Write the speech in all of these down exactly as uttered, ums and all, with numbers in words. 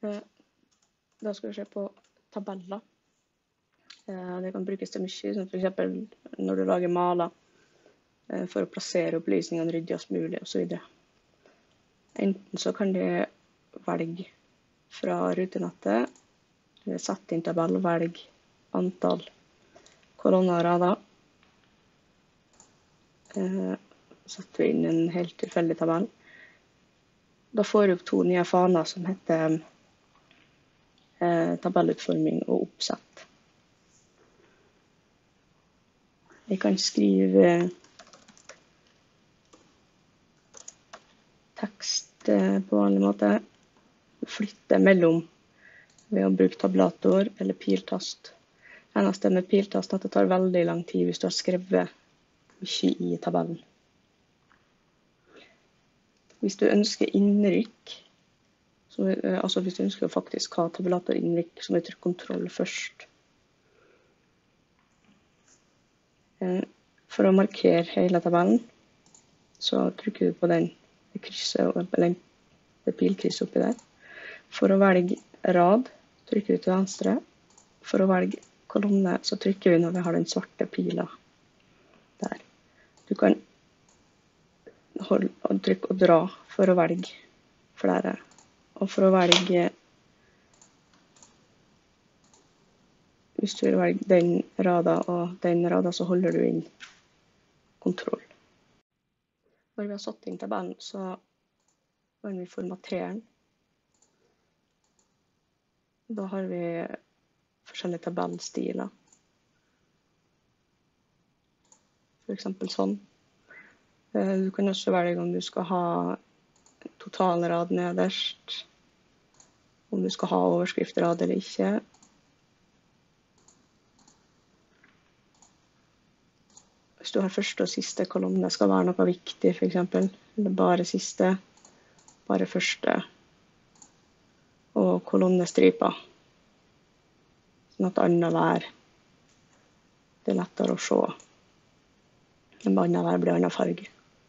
Da skal vi se på tabeller. Det kan brukes til mye, som for eksempel når du lager maler, for å plassere opplysningene ryddigst mulig, og så videre. Enten så kan du velge fra rutenettet, sette inn tabell, velge antall kolonner og rader. Setter vi inn en helt tilfeldig tabell. Da får du opp to nye faner som heter tabellutforming og oppsett. Vi kan skrive tekst på vanlig måte, flytte mellom ved å bruke tabulator eller piltast. Eneste med piltast er at det tar veldig lang tid hvis du har skrevet mye i tabellen. Hvis du ønsker innrykk, så, altså hvis du ønsker å faktisk ha tabulatorinnrykk, så må du trykke kontroll først. For å markere hele tabellen, så trykker du på den krysset, eller det pilkrysset oppi der. For å velge rad, trykker du til venstre. For å velge kolonne, så trykker vi når vi har den svarte pila der. Du kan holde og trykke og dra for å velge flere. Og for å velge, hvis du vil velge den rada og den rada, så holder du inn kontroll. Når vi har satt inn tabellen, så kan vi formatere den. Da har vi forskjellige tabellstiler. For eksempel sånn. Du kan også velge om du skal ha totalrad nederst, om du skal ha overskriftrad eller ikke. Hvis du har første og siste kolonne skal være noe viktig, for eksempel, eller bare siste, bare første, og kolonnestriper, sånn at annenhver, det er lettere å se. Men annenhver blir annen farge.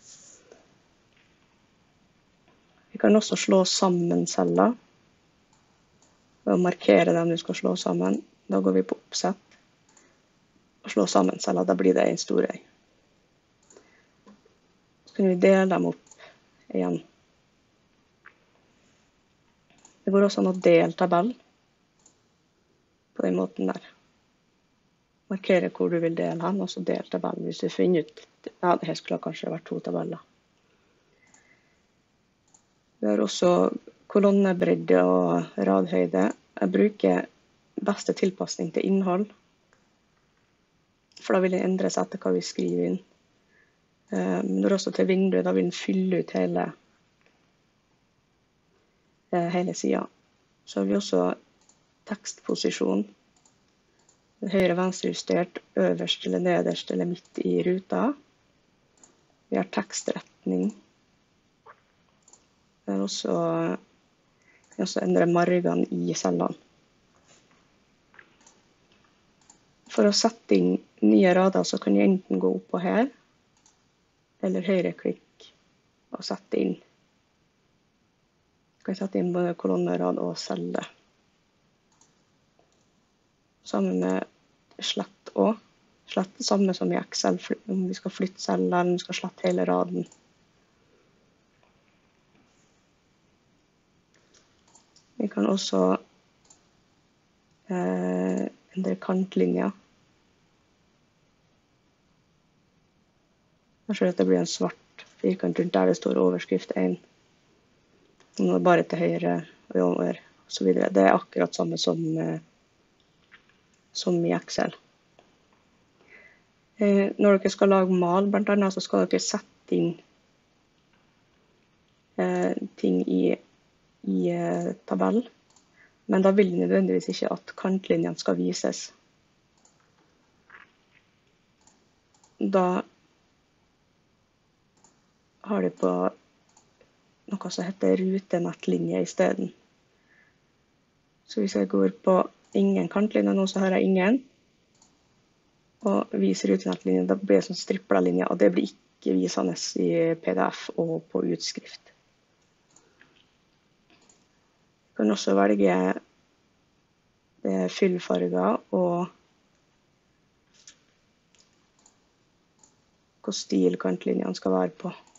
Vi kan også slå sammen celler, ved å markere dem du skal slå sammen. Da går vi på oppsett, og slå sammen celler, da blir det en stor øy. Så kan vi dele dem opp igjen. Det går også an å dele tabell på den måten der. Markere hvor du vil dele hen, og så dele tabellen. Hvis du finner ut, ja, det her skulle kanskje vært to tabeller. Vi har også kolonnebredde og radhøyde. Jeg bruker beste tilpasning til innhold, for da vil den endre seg etter hva vi skriver inn. Men det er også til vinduet, da vil den fylle ut hele, hele siden. Så har vi også tekstposisjon. Høyre, venstre justert, øverst eller nederst eller midt i ruta. Vi har tekstretning. Vi har også, vi også endre margene i cellene. For å sette inn nye rader så kan vi enten gå opp på her, eller høyreklikk og sette inn. Vi kan sette inn både kolonnerad og celle. Sammen med slett også. Slett det samme som i Excel, om vi skal flytte celler, eller om vi skal slette hele raden. Vi kan også eh, endre kantlinjer. Jeg ser at det blir en svart firkant rundt der det står overskrift én. Nå bare til høyre og over, og så videre. Det er akkurat samme som, eh, som i Excel. Eh, når dere skal lage mal, blant annet, så skal dere sette inn eh, ting i i eh, tabell, men da vil nødvendigvis ikke at kantlinjene skal vises. Da har du på noe som heter rutenettlinje i stedet. Så hvis jeg går på ingen kantlinjer nå, så har jeg ingen, og viser rutenettlinje, da blir det sånn strippla linje, og det blir ikke visende i P D F og på utskrift. Du kan også velge fyllfarger og hvilken stil kantlinjene skal være på.